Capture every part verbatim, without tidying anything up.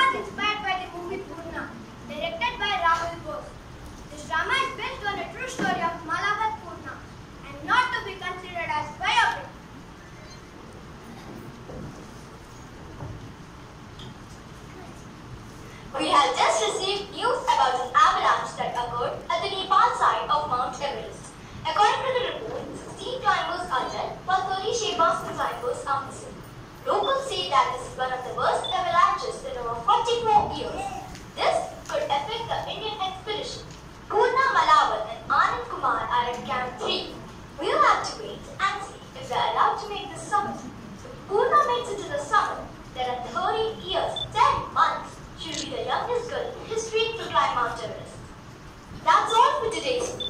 was inspired by the movie Purna, directed by Rahul Bose. This drama is based on a true story of Malabat Purna and not to be considered as biopic. We have just received news about an avalanche that occurred at the Nepal side of Mount Everest. According to the report, sixteen climbers are dead, while thirty Shebastan climbers are missing. Locals say that this is one of the worst avalanches in over forty-four years. This could affect the Indian expedition. Purna Malabat and Anand Kumar are at Camp three. We'll have to wait and see if they are allowed to make the summit. If Purna makes it to the summit, then at thirty years, ten months, she'll be the youngest girl in history to climb Mount Everest. That's all for today's news.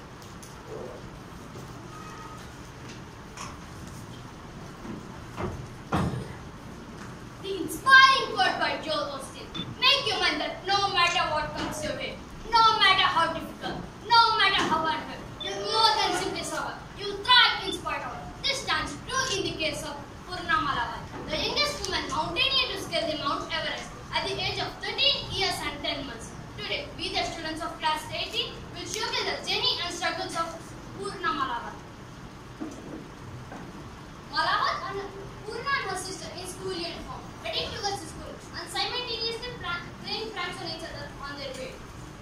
The inspiring quote by Joel Osteen: make your mind that no matter what comes your way, no matter how difficult, no matter how unfair, you'll more than simply survive. You'll thrive in spite of it. This stands true in the case of Purna Malabat, the youngest woman mountaineer to scale the Mount Everest at the age of thirteen years and ten months. Today, we the students of class eighteen will showcase the journey and struggles of Purna Malabat. Malabat and Purna and her sister in school uniform, heading towards the school and simultaneously playing pranks on each other on their way.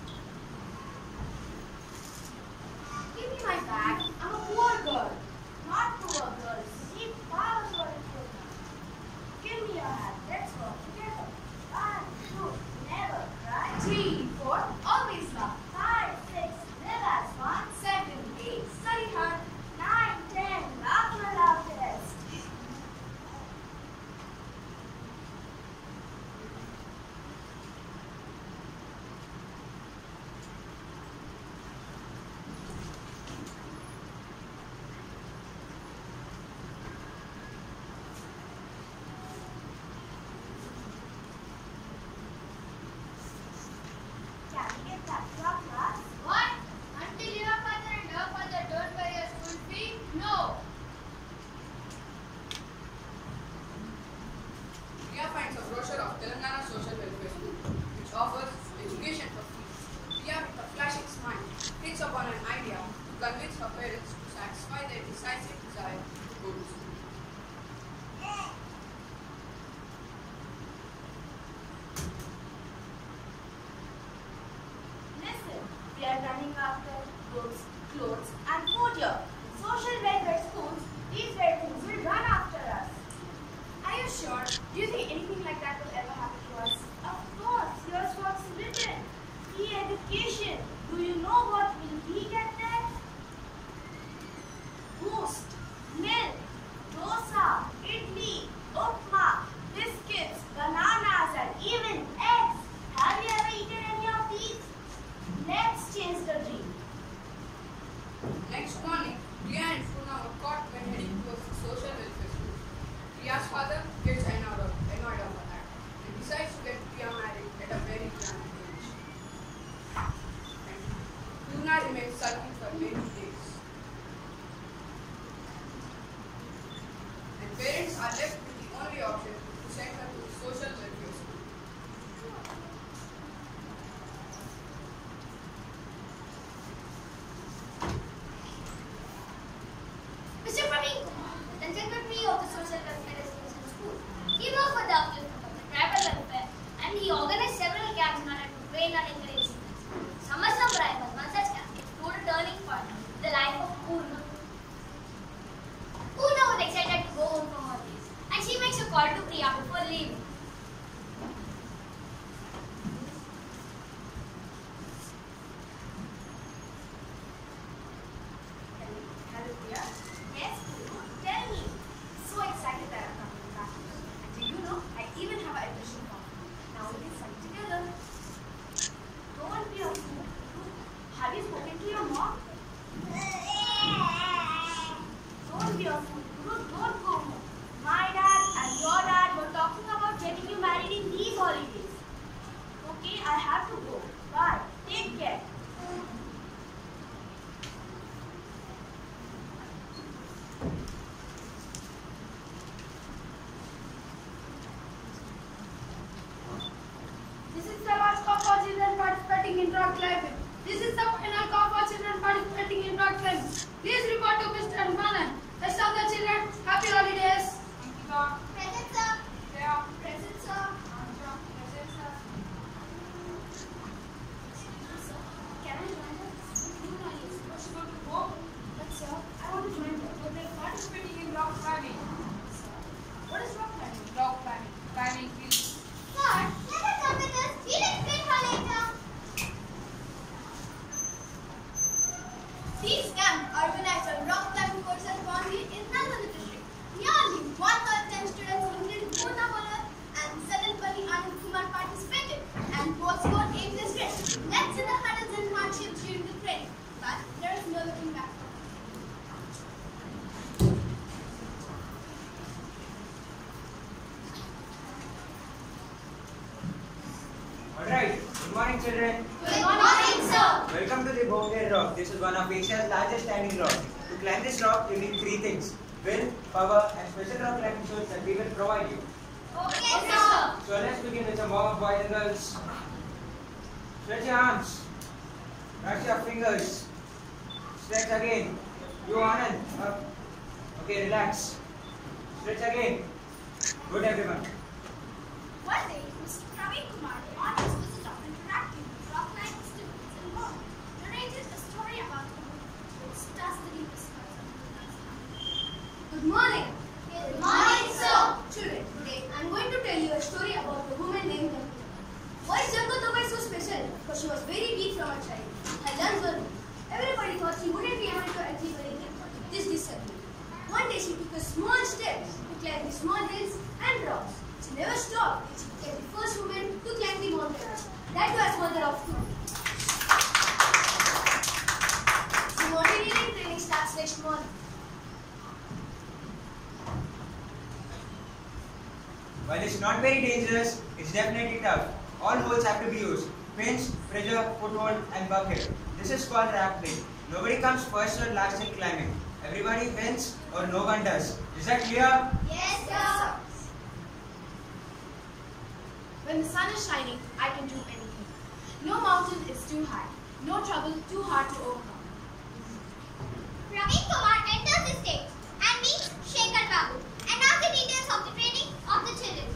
Give me my bag. I'm a poor girl. Not poor girl. See, powers for it. Give me your hat. Let's go together. One, two, never cry. Three, four, always laugh. Five, six, live as one. Seven, eight, study hard. Nine, ten, laugh your loudest. Can we get back to our class? What? Until your father and her father don't pay your school fee? No. Priya finds a brochure of Telangana Social Welfare School, which offers education for free. Priya, with a flashing smile, hits upon an idea to convince her parents to satisfy their decisive desire to go to school. Listen, we are running after books, clothes, and food here. Social welfare schools, these very things will run after us. Are you sure? Do you think anything like that will ever happen to us? Of course, here's what's written. Free education. Do you know what will we get there? Boost, milk, dosa, idli, upma, biscuits, bananas, and even eggs. Have you ever eaten any of these? Let's change the dream. Next morning, Priya and Purna were caught when heading towards the social welfare school. Priya's father gets annoyed of annoyed of that and decides to get Priya married at a very young age. And Purna remains sulking for many days. And parents are left with the only option to send her to the social welfare school. Mister Praveen Kumar, the secretary of the Social Welfare Education School, he worked for the upliftment of the tribal welfare and he organized several camps in order to train and encourage students. Samasam Rai was one such camp which proved a turning point in the life of Purna. Purna was excited to go home from her days and she makes a call to Priya before leaving. Hello, Priya. Yes, Guru. Tell me. So excited that I'm coming back. And do you know, I even have an admission form. Now we can study together. in rock climbing. This is the final call for children participating in rock climbing. Please report to Mister Manan. Rest of the children, happy holidays. Thank you, sir. Present, sir. Yeah. Present, sir. Present, sir. Can I join them? No, I am supposed to go to home. But sir, I want to join them. So they're participating in rock climbing. What is rock climbing? Rock climbing. Climbing fields. Sir, let us come with us. We'll explain her later. These camp organized a rock climbing course at Bombay in Nalanda district. Nearly one hundred ten students including Purna Bola and Sadanpalli Anand Kumar participated and both scored A plus grade. Let's see the hurdles and hardships during the training. But there is no looking back. Alright, good morning children. Good morning, sir. Welcome to the Bombay Rock. This is one of Asia's largest standing rock. To climb this rock, you need three things: will, power, and special rock climbing shoes that we will provide you. Okay, sir. So let's begin with some warm-up, boys and girls. Stretch your arms. Touch your fingers. Stretch again. You Anand. Up. Okay, relax. Stretch again. Good everyone. One day, Mister Praveen Kumar, the honors visit of interacting with rock climbing students in Rome, narrated a story about a woman which does the deepest parts of the Good morning. Good morning, sir. Children, today I am going to tell you a story about a woman named Ganga. Why is Ganga so special? Because she was very weak from her child. Her lungs were weak. Everybody thought she wouldn't be able to achieve anything with this disability. One day she took a small step to climb the small hills and rocks. She never stopped. She became the first woman to climb the mountains. That was mother of two. The mountaineering training starts next morning. While it's not very dangerous, it's definitely tough. All holds have to be used: pinch, pressure, foothold, and bucket. This is called rappelling. Nobody comes first or last in climbing. Everybody wins or no one does. Is that clear? Yes, sir. When the sun is shining, I can do anything. No mountain is too high. No trouble too hard to overcome. Praveen Kumar enters the stage and meets Shekhar Babu. And now the details of the training of the children.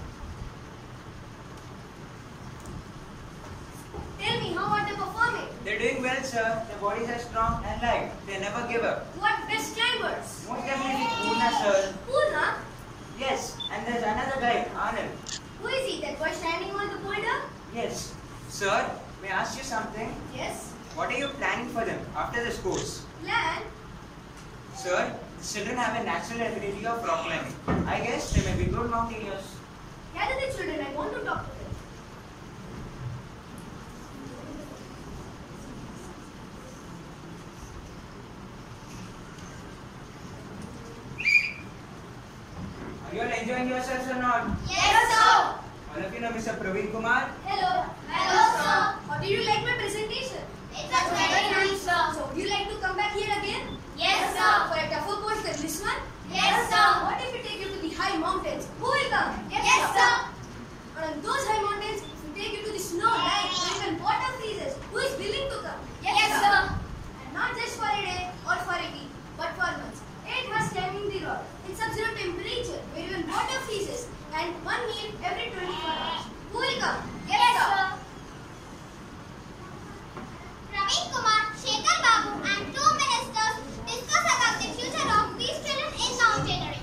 Tell me, how are they performing? They're doing well, sir. Their bodies are strong and light. They never give up. What best climbers? Most definitely Purna, sir. Purna? Yes, and there's another guy, Anand. Who is he? That boy standing on the boulder? Yes. Sir, may I ask you something? Yes. What are you planning for them after this course? Plan? Sir, the children have a natural ability of rock climbing. I guess they may be good mountaineers. Gather the children. I want to talk to them. Are you all enjoying yourselves or not? Yes, sir. All of you know Mister Praveen Kumar? Hello. Hello, sir. How did you like my presentation? It was very nice, sir. So, would you like to come back here again? Yes, sir. For a tougher course than this one? Yes, sir. What if we take you to the high mountains? Who will come? Yes, yes sir. And on those high mountains, if we take you to the snow line, or even water freezes, who is willing to come? Yes, yes sir. sir. And not just for a day or for a week, but for months. Eight hours climbing the rock in sub-zero temperature, where even water freezes, and one meal every twenty-four hours. Who will come? Yes, yes sir. Praveen Kumar, Shekhar Babu and two ministers discuss about the future of these children in mountaineering.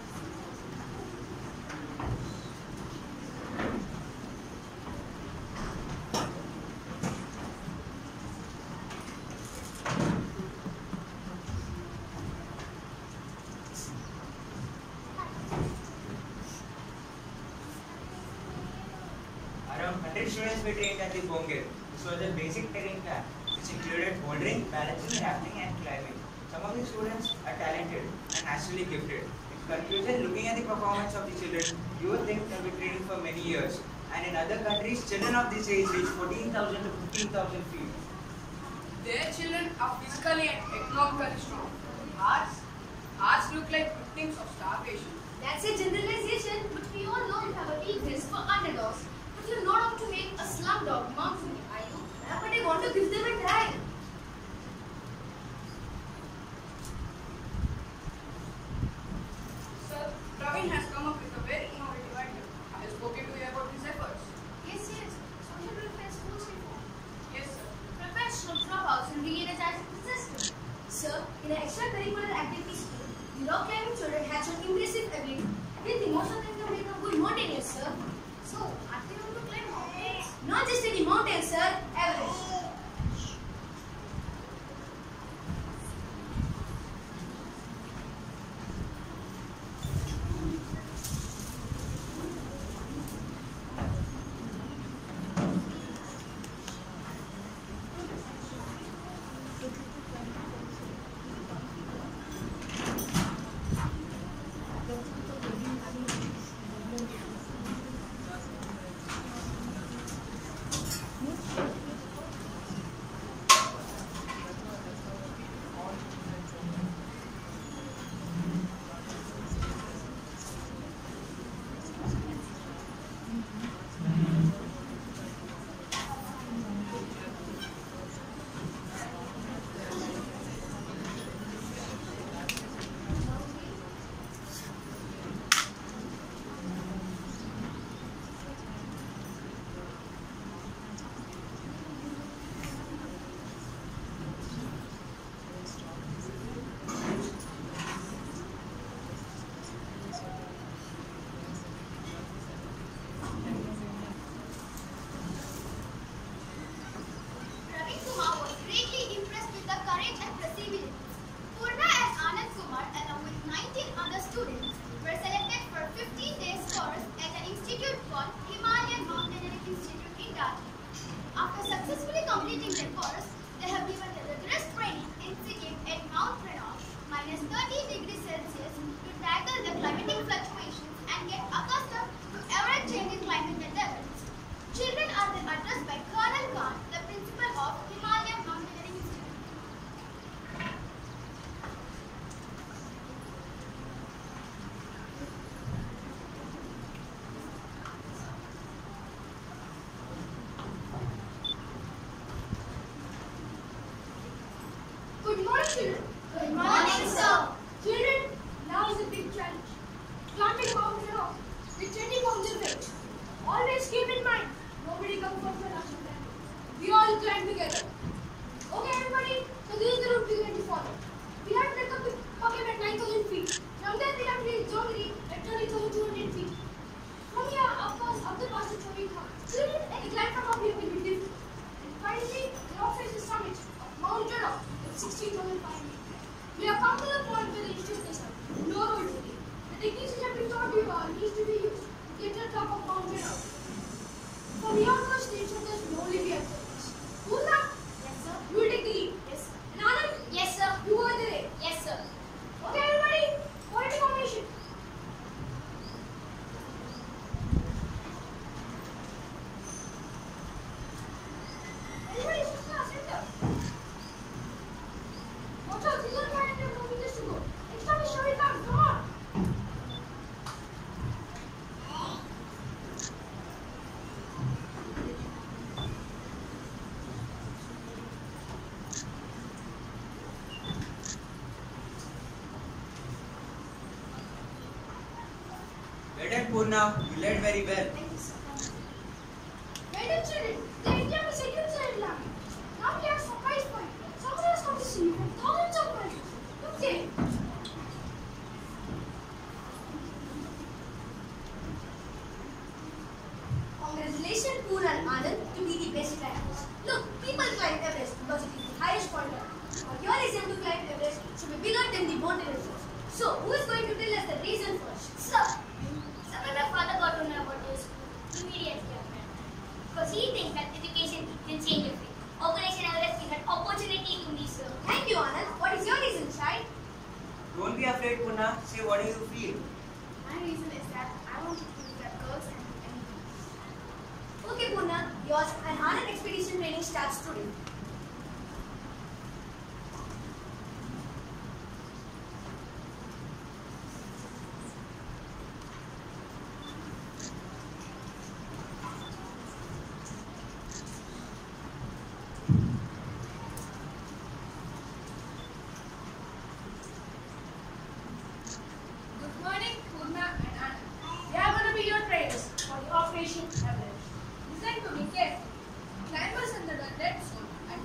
Around one hundred students were trained at the Bongir. This was a basic terrain camp, which included bouldering, balancing, rafting, and climbing. Some of the students are talented and naturally gifted. In conclusion, looking at the performance of the children, you would think they'll be training for many years. And in other countries, children of this age reach fourteen thousand to fifteen thousand feet. Their children are physically and economically strong. Ours, ours look like victims of starvation. That's a generalization, but we all know you have a weakness for underdogs. But you're not out to make a slumdog mountain, are you? But I want to Not just any mountain, sir. Everest. Ravi Kumar was greatly impressed with the courage and perseverance. Purna and Anand Kumar, along with nineteen other students, were selected for a fifteen days course at an institute called Himalayan Mountaineering Institute in Darjeeling. After successfully completing their course, they have given the rigorous training in Sikkim at Mount Renault, minus thirty degrees Celsius, to tackle the climatic fluctuations and get accustomed to ever-changing climate developments. Children are then addressed by Colonel Khan, the principal of Himalayan Mountaineering Institute. Good morning, children. Good morning, sir. Children, now is a big challenge. Climbing Mount Renault with twenty pounds of weight. Always keep in mind, nobody comes from the last time. We all climb together. Okay, everybody, so this is the route we are going to follow. We have to take up the Pakistan at nine thousand feet. From there, we have to reach Jongri at thirty thousand two hundred feet. From here, of course, up the pass to Chori Khan. Children, the climb from up here will be different. And finally, the rock face is summit of Mount Renault at sixteen thousand five hundred. We have come to the point where the institute is no road today. The techniques which have been taught you all needs to be used to get to the top of Mount Renault. From your first the instructors will only be at this. Purna, Yes, sir. you will take the lead. Yes, sir. And Anand, Yes, sir. you go at the rear. Yes, sir. Okay, everybody, point to formation. Everybody, center, center. Watch out, these are five hundred kilometers to go. Next time is Shari Khan, come on. Well done, Purna. You led very well. Thank you, sir. Well done, children. The India was second side land. Now we have surprise point. Someone has come to see you from thousands of miles. Okay. Congratulations, Purna and Anand, to be the best climbers. Look, people climb Everest because it is the highest point on Earth. But your reason to climb Everest should be bigger than the Mount Everest. So, who is going to tell us the reason first? Sir, sir, when my father got to know about this, immediately I went. Because he thinks that education can change everything. Operation Everest is an opportunity to me, sir. Thank you, Anand. What is your reason, child? Don't be afraid, Purna. Say what do you feel. My reason is that I want to prove that girls can do anything. Okay, Purna, yours and Anand expedition training starts today. Good morning, Purna and Anand. They are going to be your trainers for the Operation Everest. Listen to me carefully. Climbers under the red zone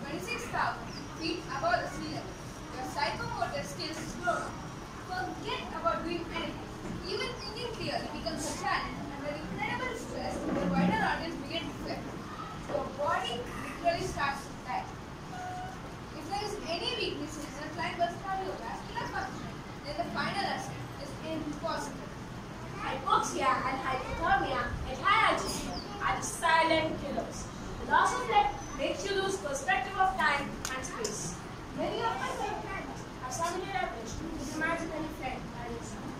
silent killers. The loss of light makes you lose perspective of time and space. Many of my fellow friends are suddenly average with imaginary friend and his son.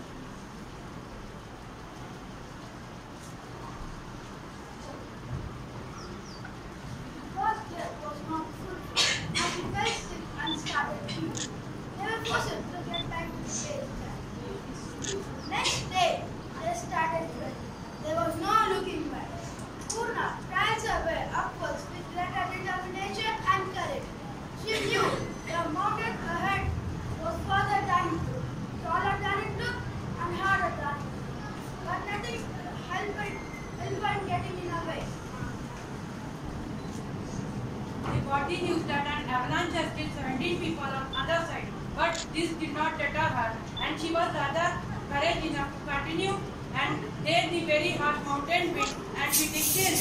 The first year was not fruitful, and he fell sick and started fever. They were forced to get back to the stage again. Next day, they started drilling. There was no looking back. Purna tried her way upwards with greater determination and courage. She knew the mountain ahead was further than it took, taller than it took, and harder than it took. But nothing helped it, helped in getting in her way. They got the news that an avalanche has killed seventeen people on other side, but this did not deter her, and she was rather courage enough to continue and dare the very harsh mountain wind and be still.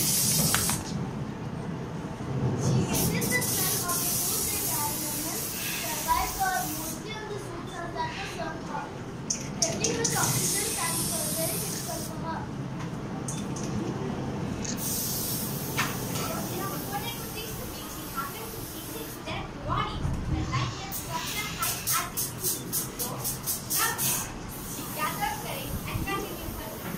She hated the smell of the food they carried on them, survived for mostly on the fruits and that was served her. Getting with oxygen tanks was very difficult for her. What I could taste the meat, she happened to see six dead bodies that like their structure high as the trees. So, now, she gathered courage and continued her journey.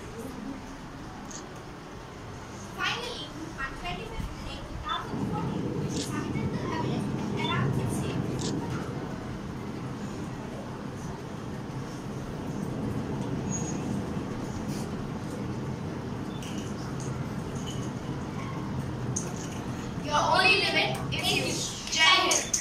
Finally, on twenty-fifth May two thousand fourteen, she summited the Everest and arrived in safety. Your only limit is you. Jai Hind.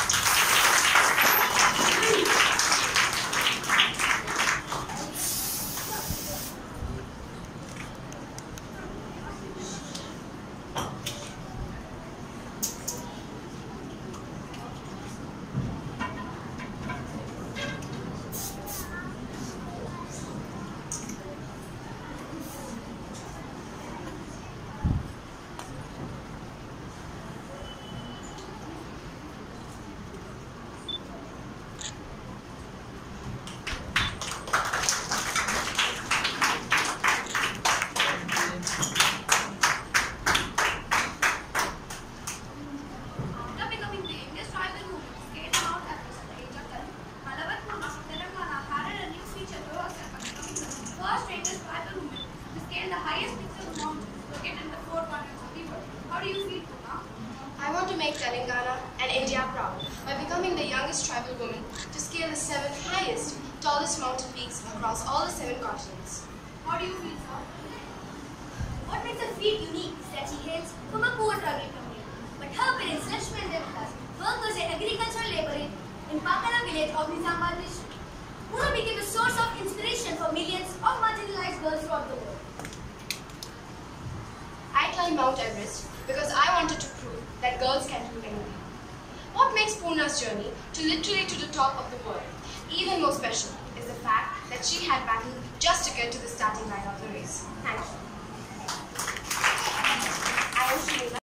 After becoming the youngest tribal woman to scale Mount Everest at the age of ten, Malavat Purna from Telangana added a new feature to herself by becoming the first youngest tribal woman to scale the highest peaks of the mountains located in the four corners of the world. How do you feel, Purna? I want to make Telangana and India proud by becoming the youngest tribal woman to scale the seven highest, tallest mountain peaks across all the seven continents. How do you feel, sir? What makes her feel unique is that she hails from a poor tribal community. But her parents, Lakshmi and Devdas, worked as an agricultural laborer in Pakala village of Nizamabad district. Purna became a source of inspiration for millions of marginalized girls throughout the world. I climbed Mount Everest because I wanted to prove that girls can do anything. What makes Purna's journey to literally to the top of the world even more special is the fact that she had battled just to get to the starting line of the race. Thank you. I am Srinivas.